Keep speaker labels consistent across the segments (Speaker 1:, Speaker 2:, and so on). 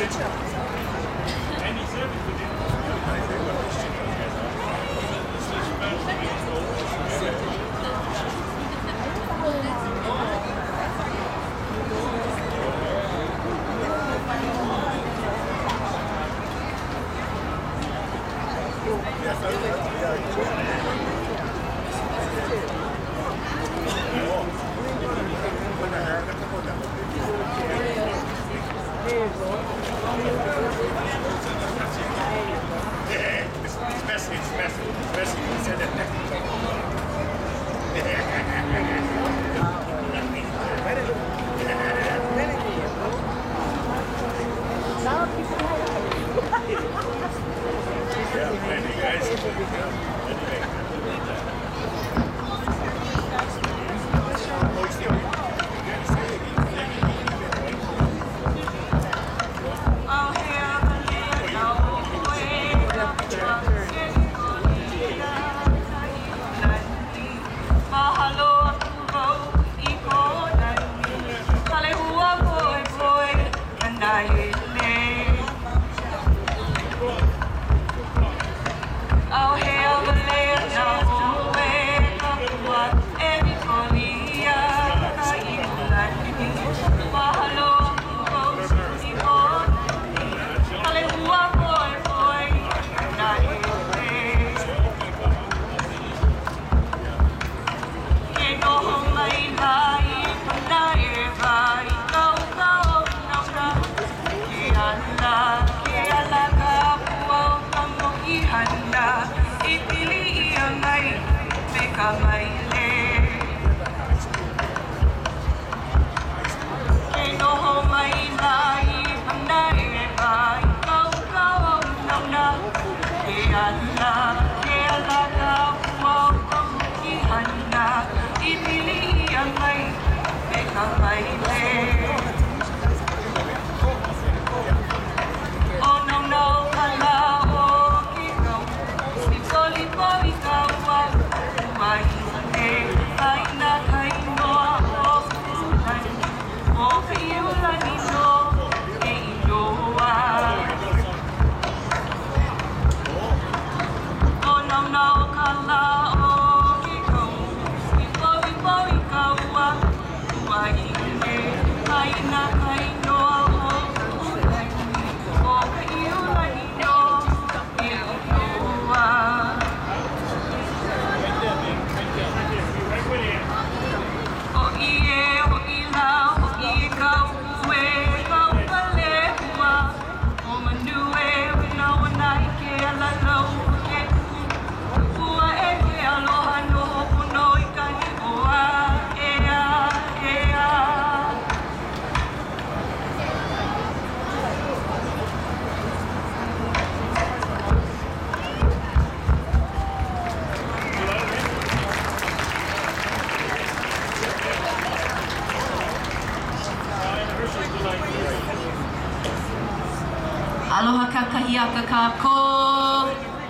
Speaker 1: Aloha kakahiaka kako.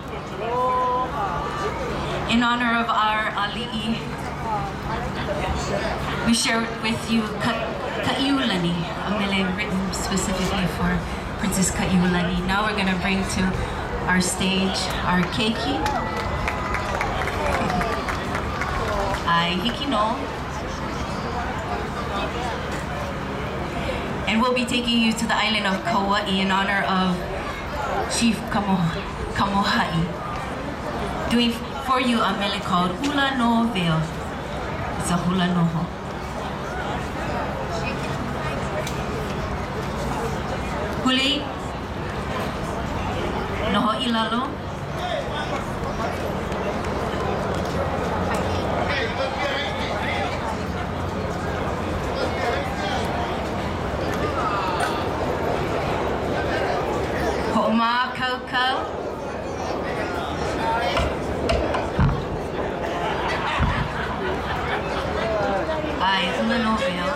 Speaker 1: In honor of our ali'i, we share with you Ka'iulani, a mele written specifically for Princess Ka'iulani. Now we're gonna bring to our stage our keiki. Ai hiki no. And we'll be taking you to the island of Kauai in honor of Chief Kamoha'i, doing for you a mele called Hula no Veil. It's a hula noho. Huli, noho ilalo. Ho'oma Coco. Ai hula no veil.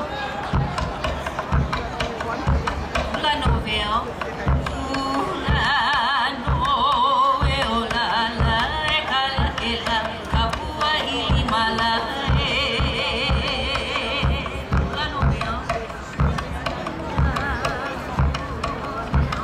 Speaker 1: Hula no veil. Hula no veil la la ela ela kapua I mala. Hula no veil.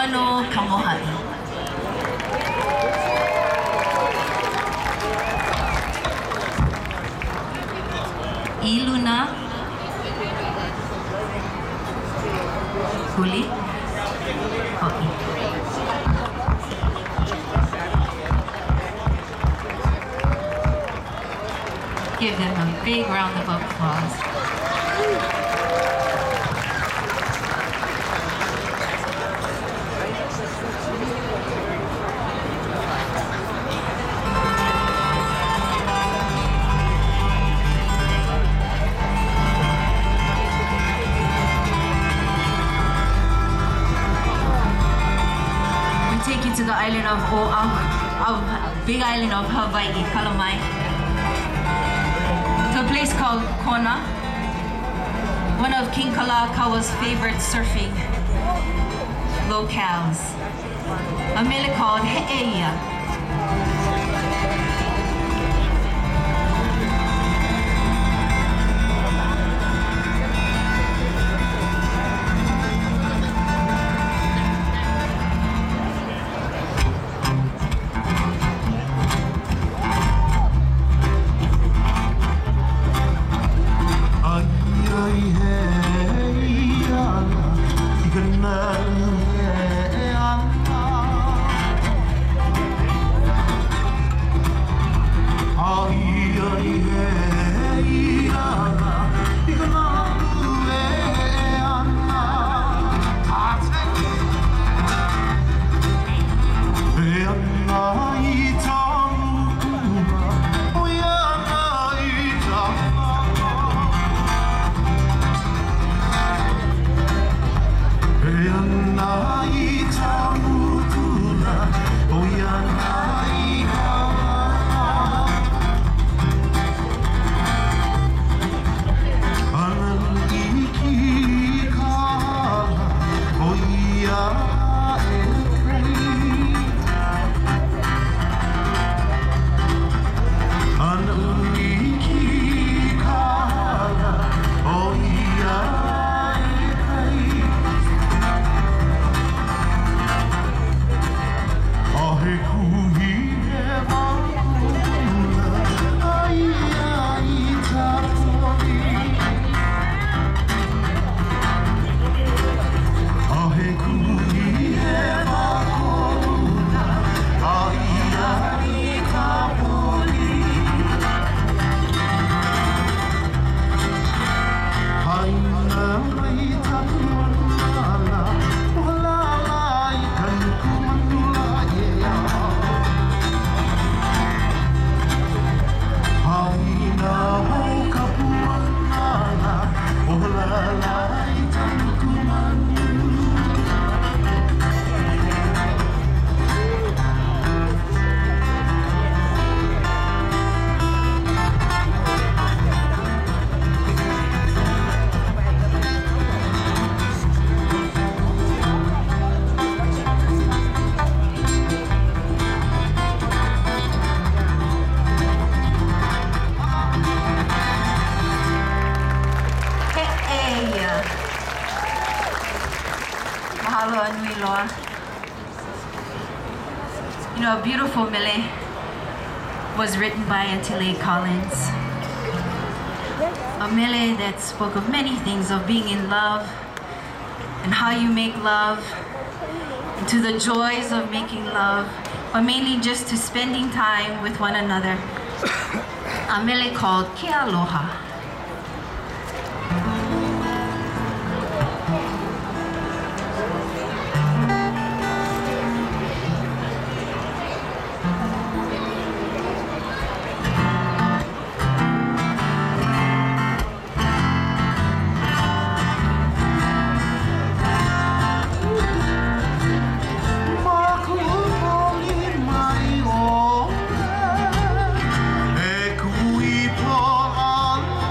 Speaker 1: no Kamoha'i. Iluna Huli Ho'i. Give them a big round of applause. Take you to the island of big island of Hawaii, Kalamai, to a place called Kona, one of King Kalakaua favorite surfing locales. A mele called He'eia. You know, a beautiful mele was written by Attile Collins. A mele that spoke of many things, of being in love and how you make love, and to the joys of making love, but mainly just to spending time with one another. A mele called Ke Aloha.
Speaker 2: E kui po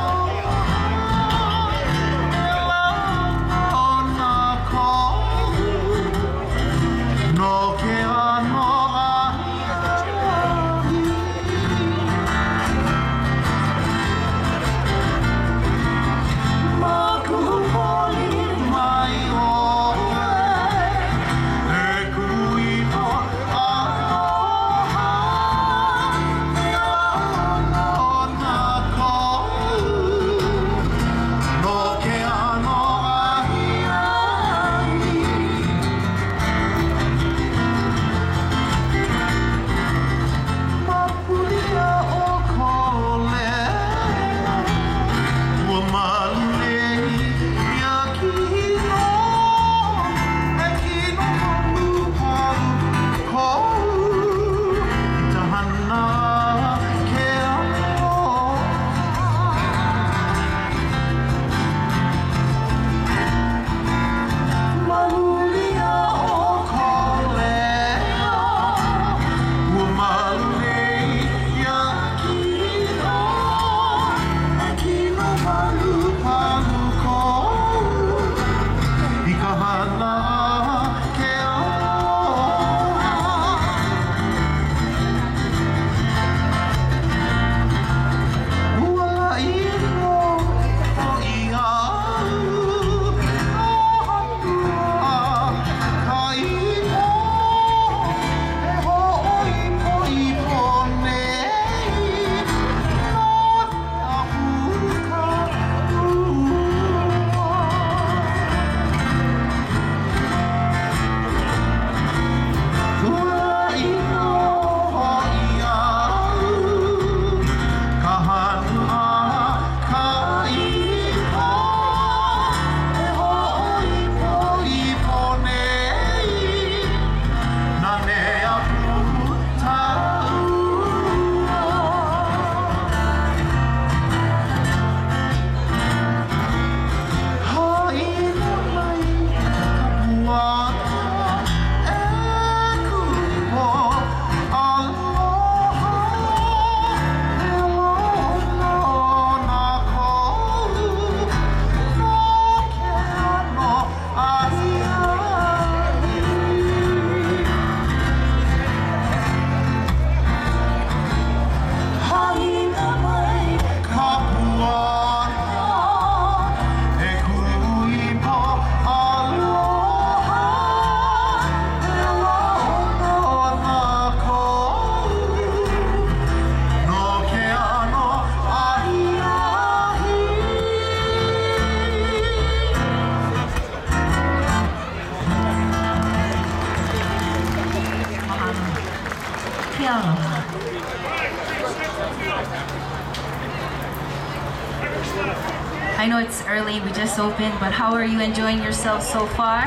Speaker 1: I know it's early, we just opened, but how are you enjoying yourselves so far?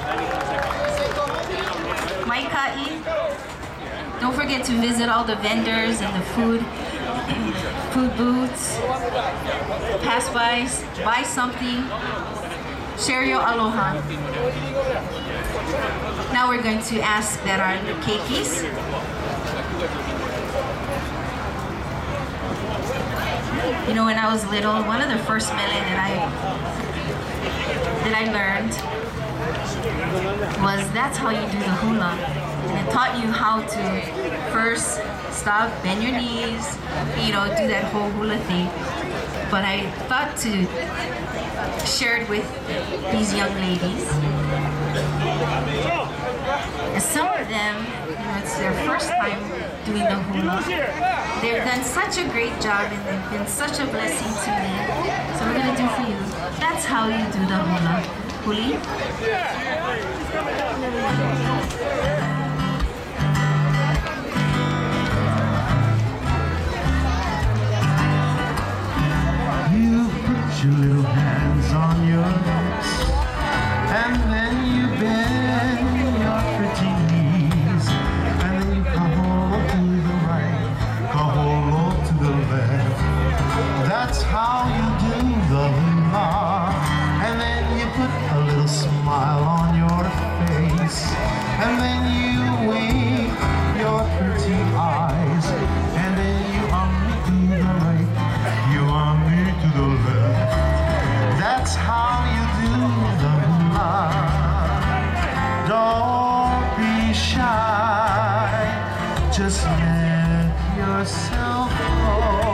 Speaker 1: Mai ka'i. Don't forget to visit all the vendors and the food booths. Pass by, buy something, share your aloha. Now we're going to ask that our keikis You know, when I was little, one of the first mele that I learned was that's how you do the hula. And it taught you how to first stop, bend your knees, you know, do that whole hula thing. But I thought to share it with these young ladies. And some of them, you know, it's their first time doing the hula. They've done such a great job and they've been such a blessing to me. So we're gonna do for you. That's how you do the hula. Huli?
Speaker 2: You put your little hands on your hips, and then you bend your pretty knees, and then you kaholo to the right, kaholo to the left. That's how you do the hula. And then you put a little smile on your face, and then you wink your pretty eyes, and then you me to the right, you me to the left. That's how you do the hula. Don't be shy, just let yourself go.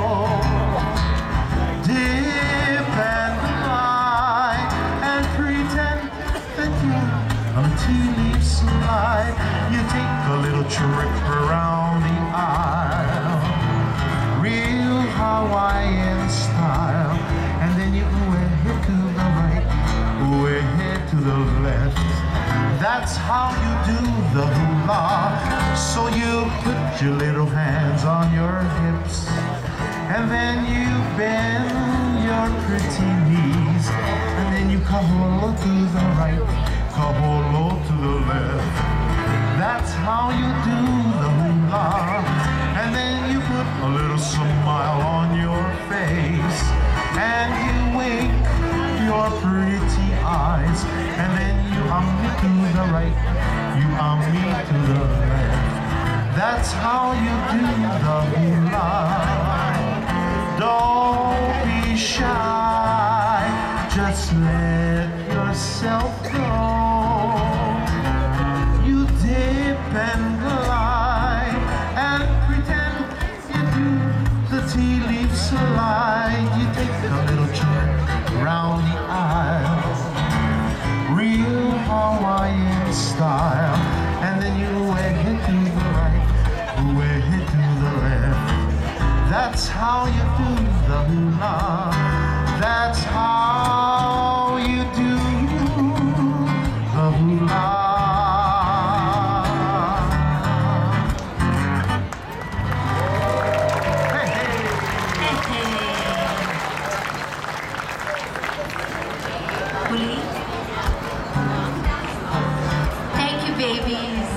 Speaker 2: Dip and fly and pretend that you're on a tea-leaf slide. You take a little trip around the aisle, real Hawaiian style, and then you head to the right, head to the left. That's how you do the hula. So you put your little hands on your hips, and then you bend your pretty knees, and then you kaholo to the right, kaholo to the left. That's how you do the hula. And then you put a little smile on your face, and you wink your pretty eyes, and then you me to the right, you me to the left. That's how you do the hula. Don't be shy, just let yourself go. You dip and glide and pretend you do the tea leaf slide. You take a little trip round the aisle, real Hawaiian style, and then you head to the right, head to the left. That's how you do the hula. That's how you do the hula. Hey, hey.
Speaker 1: Hey, hey. Huli? Thank you, babies.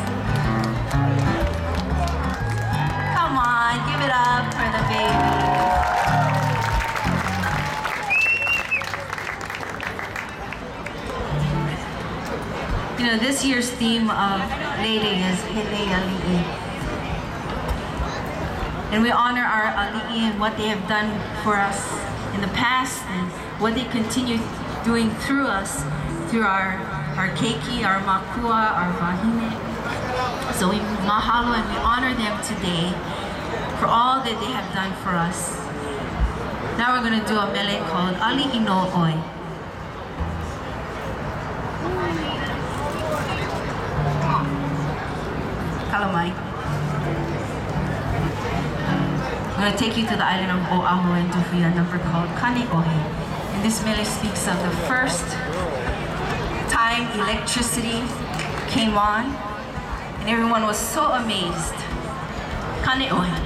Speaker 1: Come on, give it up for the babies. You know, this year's theme of Lele is Hele Ali'i. And we honor our Ali'i and what they have done for us in the past and what they continue doing through us, through our keiki, our makua, our wahine. So we mahalo and we honor them today for all that they have done for us. Now we're going to do a mele called Ali'i no Oi. Kalamai. I'm going to take you to the island of Oahu and do for you a number called Kane'ohe. And this mele speaks of the first time electricity came on and everyone was so amazed. Kane'ohe.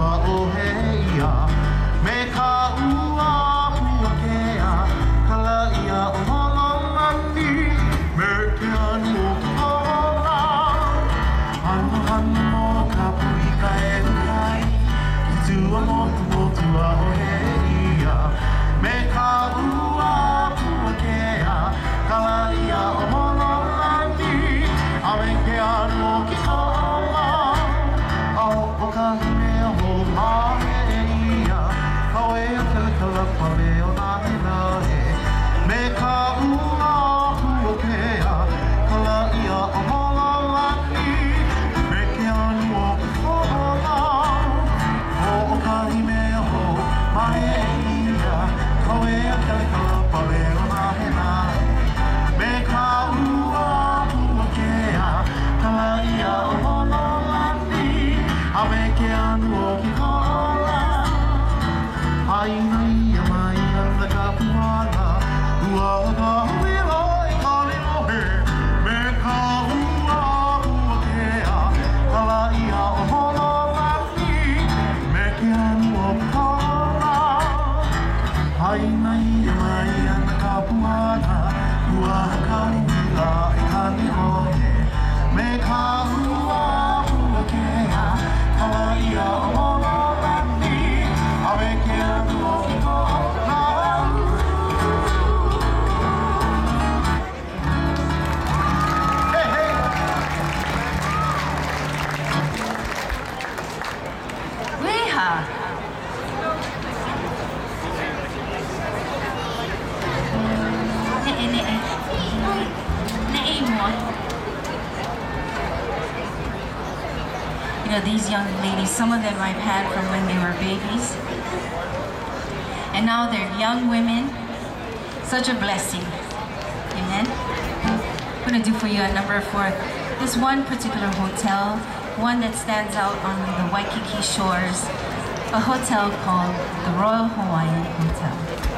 Speaker 2: wa o heia me ka ua pua kea kala ia o malangani me ke anu o ki kola hano hano mo ka pui ka e kai ki tua motu a o heia me ka ua pua kea kala ia o malangani a me ke anu o ki kola o ka himea ho mahe e ia kawe a kala pale o nahe nahe me ka ua hua kea kala ia o malalani me ke anu o ki kola o ka himea ho mahe e ia kawe a kala pale o nahe nahe me ka ua hua kea kala ia o malalani a me ke anu o ki kola aina ia mai ana ka puana ua ka huila i kali mohe me ka ua hua kea kala ia o malalani me ke anu o ki kola aina ia mai ana ka puana ua ka huila i kali mohe me ka ua hua kea kala ia o malalani a me ke anu o ki kola hey hey
Speaker 1: Weha. You know, these young ladies, some of them I've had from when they were babies. And now they're young women. Such a blessing. Amen. I'm going to do for you a number for this one particular hotel, one that stands out on the Waikiki shores, a hotel called the Royal Hawaiian Hotel.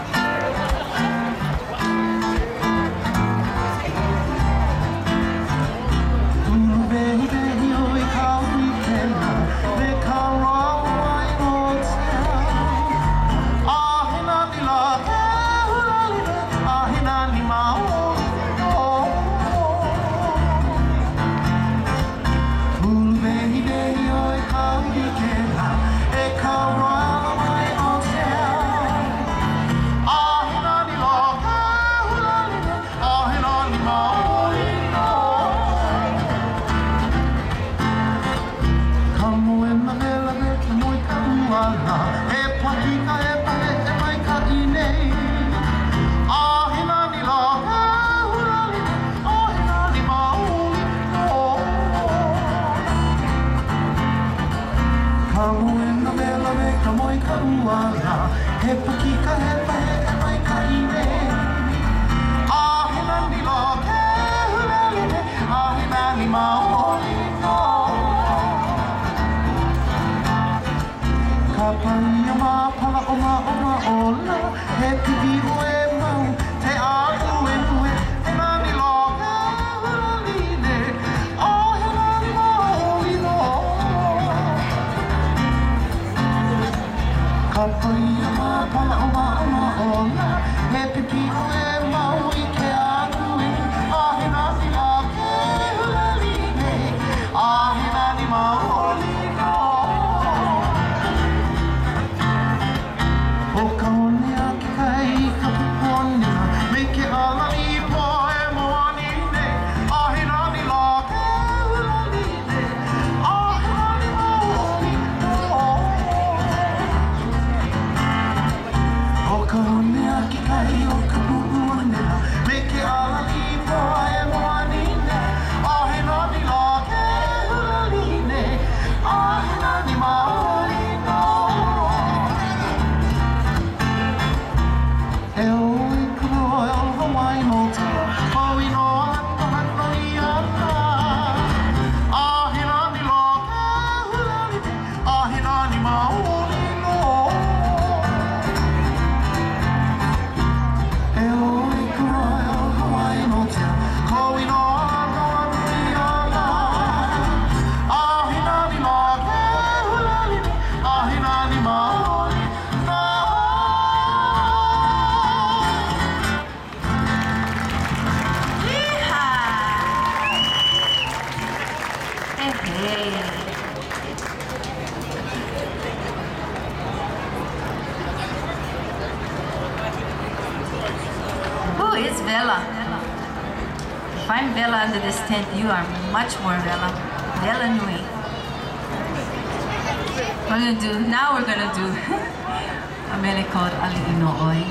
Speaker 2: He puki ka he pahe e mai ka ine Ahina ni lo ke hulaline Ahina ni maoli no Ka paia ma pala o ma ola He piki o e mau te aru e nue He nani lo ke hulaline Ahina ni maoli no Ka paia ma pala o ma ola He piki o e mau I ke aru e Ahina ni lo ke hulaline Ahina ni maoli no O ka hone a ki kai ka pupone Me ke ala I po e moani ne Ahina ni lo ke hulaline Ahina ni maoli no O ka hone a ki kai o ka pupone Me
Speaker 1: Vela. If I'm Vela under this tent, you are much more Vela. Vela Nui. Now we're gonna do a mele called Ali'ino'oi.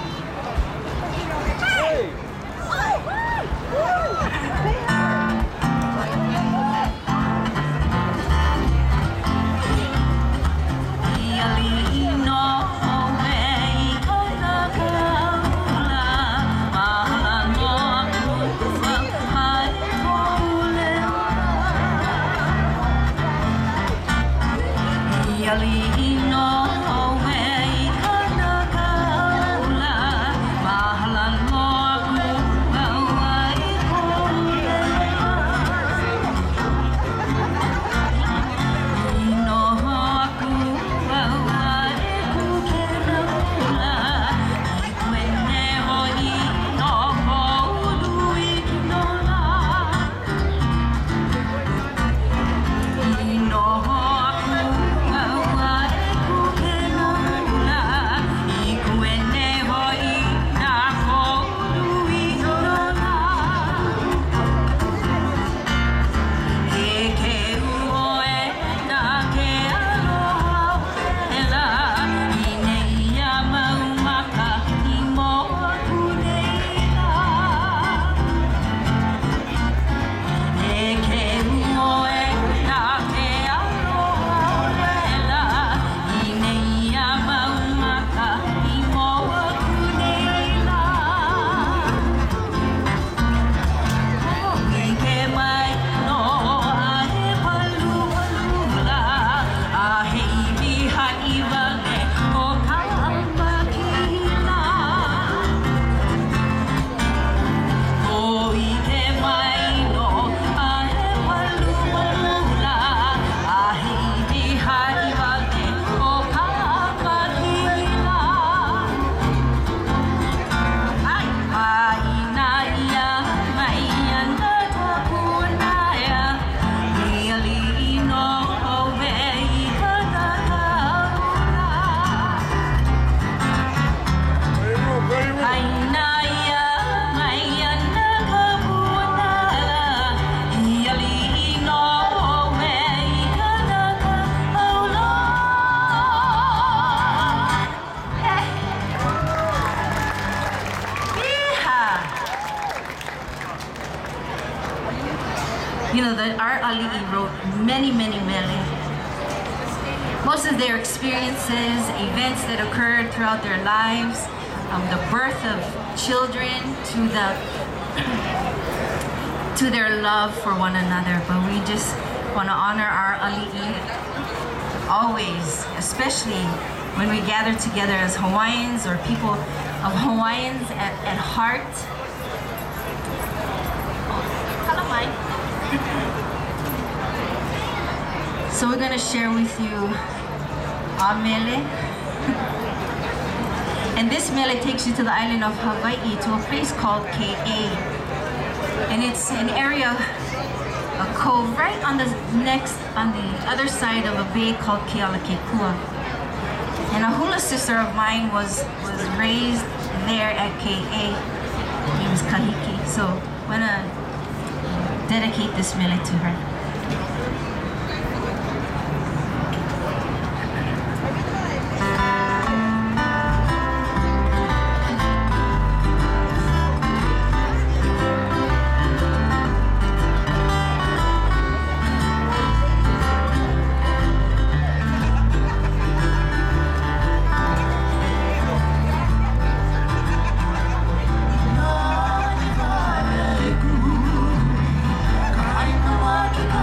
Speaker 1: You know, our ali'i wrote many mele. Most of their experiences, events that occurred throughout their lives, the birth of children to their love for one another. But we just want to honor our ali'i always, especially when we gather together as Hawaiians or people of Hawaiians at heart. So we're going to share with you our mele. And this mele takes you to the island of Hawaii, to a place called Ke'e. And it's an area, a cove right on the other side of a bay called Kealakekua. And a hula sister of mine was raised there at Ke'e. Her name is Kahiki. So I'm going to dedicate this mele to her.
Speaker 2: Kaina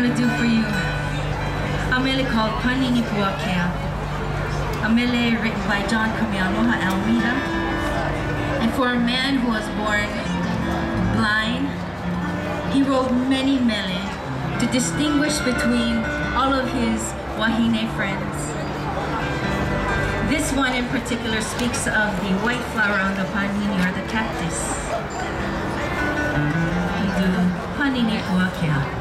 Speaker 1: gonna do for you a mele called Panini Puakea. A mele written by John Kamealoha Almeida. And for a man who was born blind, he wrote many mele to distinguish between all of his Wahine friends. This one in particular speaks of the white flower on the panini or the cactus. We do Panini Puakea.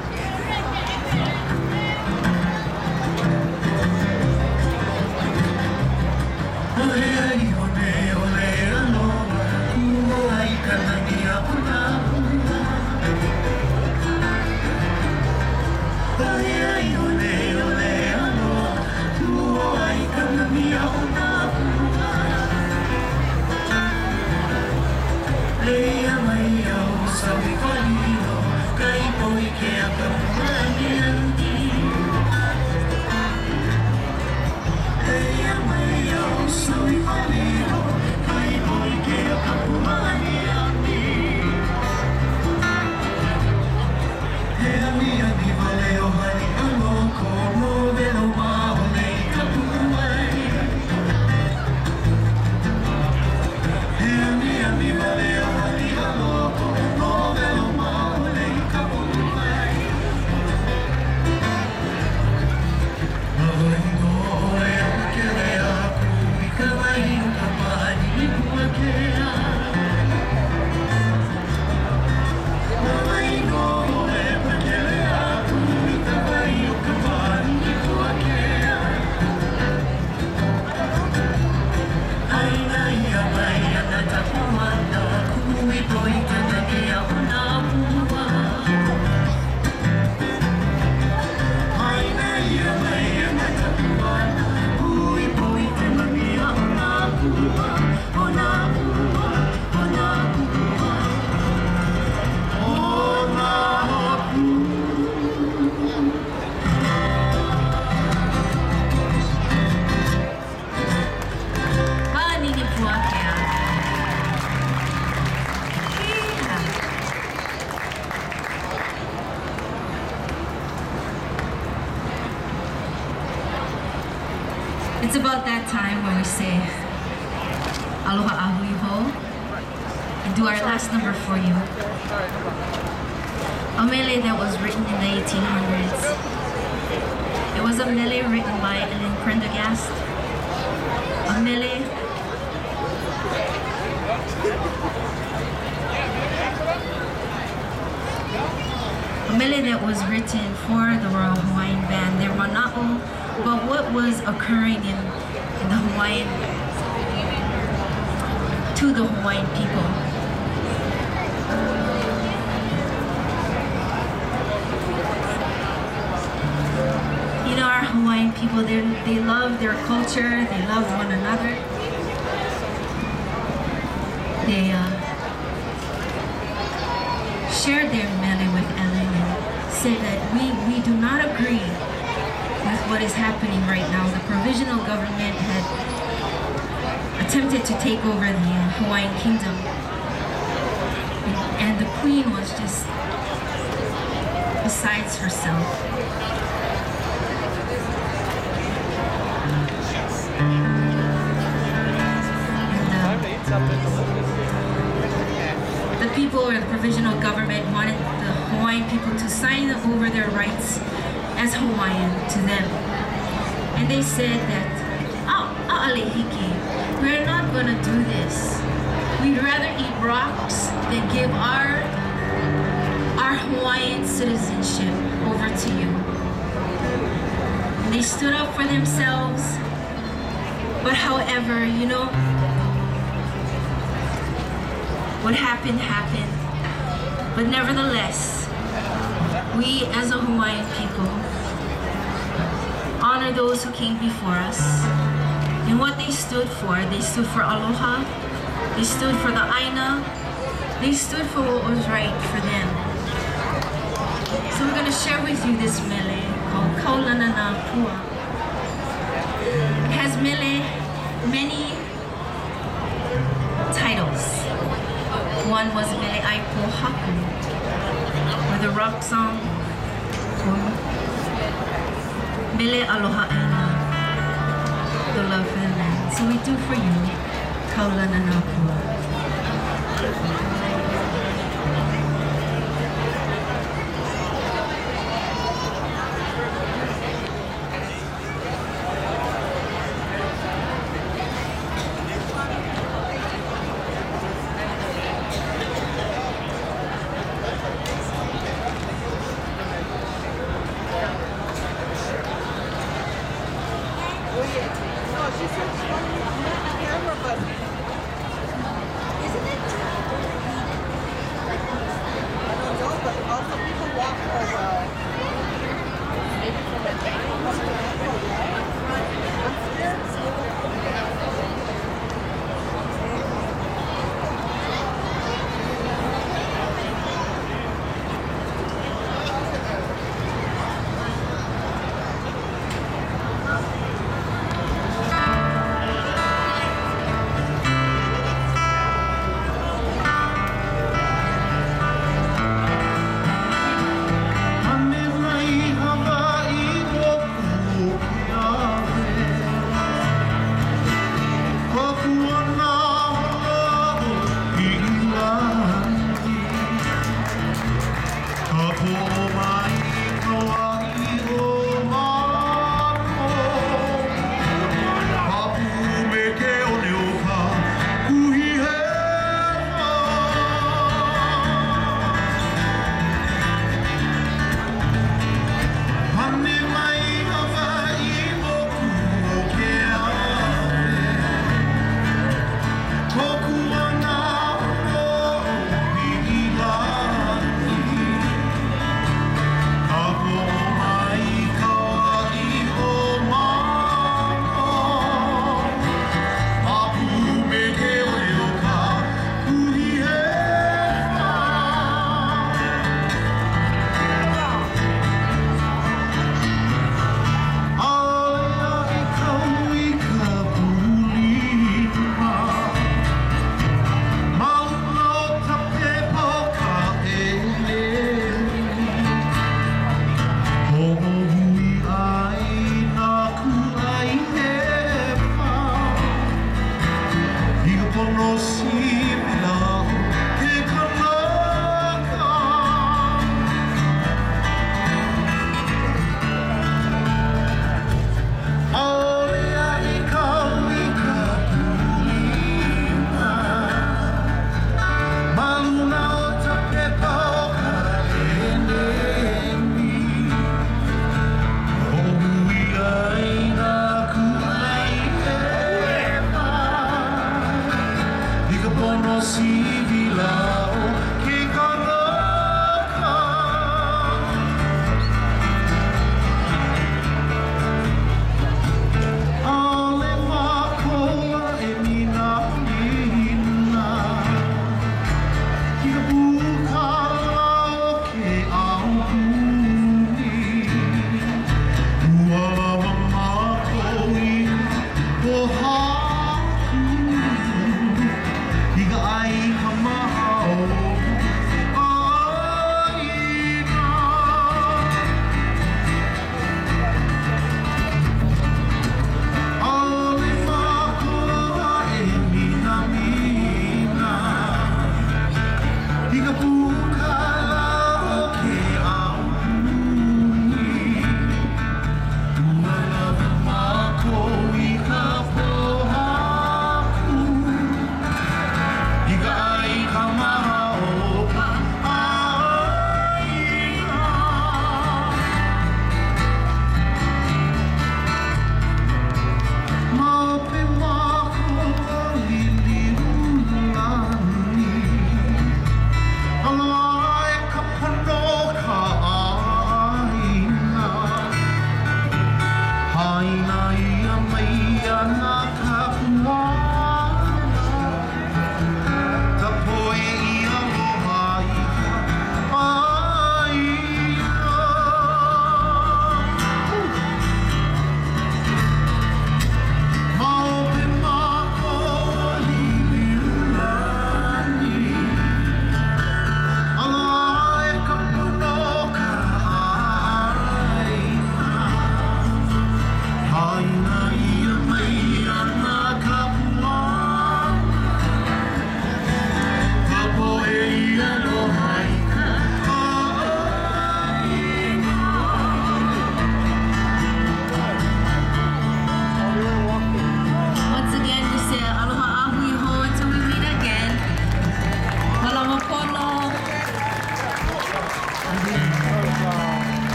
Speaker 1: It's about that time when we say Aloha Ahui Ho and do our last number for you. A mele that was written in the 1800s. It was a mele written by Ellen Prendergast. A mele that was written for the Royal Hawaiian Band, their mana'o, about what was occurring in the Hawaiian, to the Hawaiian people. You know, our Hawaiian people, they love their culture, they love one another. They shared their mele with Ellen and said that we do not agree with what is happening right now. The provisional government had attempted to take over the Hawaiian kingdom, and the queen was just besides herself. The people or the provisional government wanted the Hawaiian people to sign over their rights as Hawaiian to them. And they said that, we're not gonna do this. We'd rather eat rocks than give our Hawaiian citizenship over to you. And they stood up for themselves. But however, you know, what happened, happened. But nevertheless, we as a Hawaiian people honor those who came before us and what they stood for. They stood for aloha, they stood for the aina, they stood for what was right for them. So we're going to share with you this mele called Kaulanana Pua. It has many titles. One was Mele Aipo Haku, or the rock song. Mele aloha ena, the love family. So we do for you, kaula nanakua.
Speaker 2: Couple my